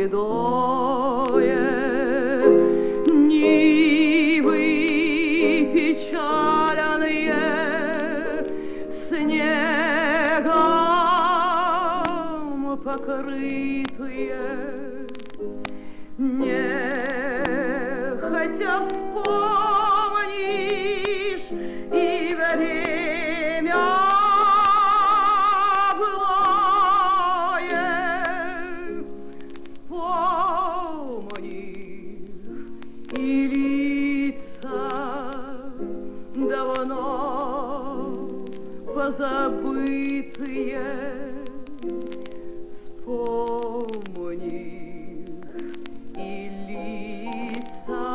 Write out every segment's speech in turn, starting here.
седое, нивы печальные, снегом покрытые, нехотя вспомнишь и время былое, вспомнишь и лица давно позабытые, вспомнишь и лица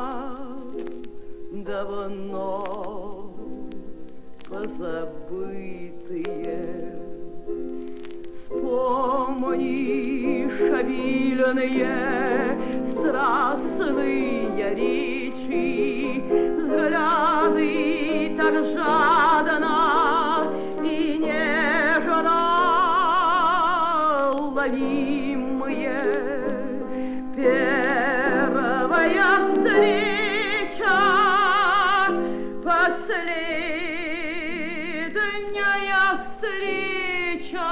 давно позабытые, вспомнишь обильные страстные речи, взгляды так жадно и нежно ловимые, первая встреча, последняя встреча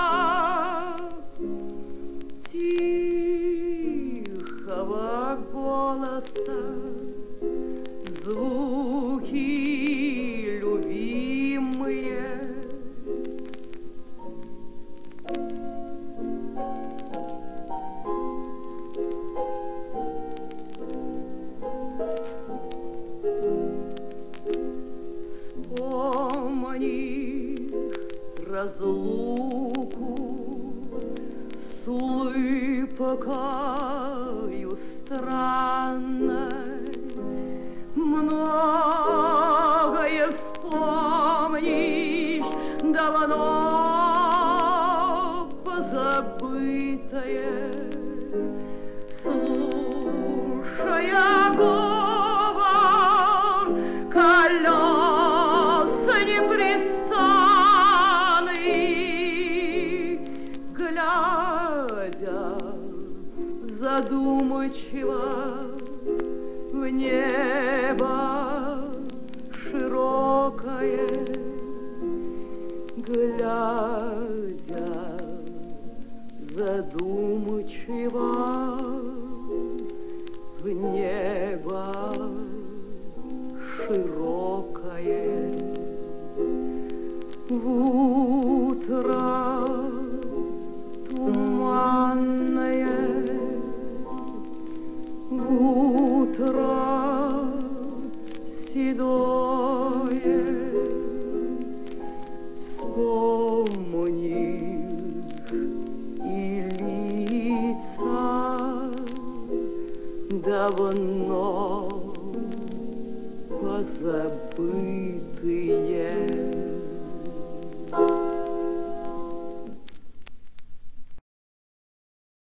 тихого голоса, звуки любимые. Вспомнишь разлуку с улыбкою странной, многое вспомнишь давно позабытое, слушая говор колес непрестанный, глядя задумчиво в небо широкое, глядя задумчиво в небо широкое, в утро туманное, в утро седое, вспомнишь и лица давно позабытые.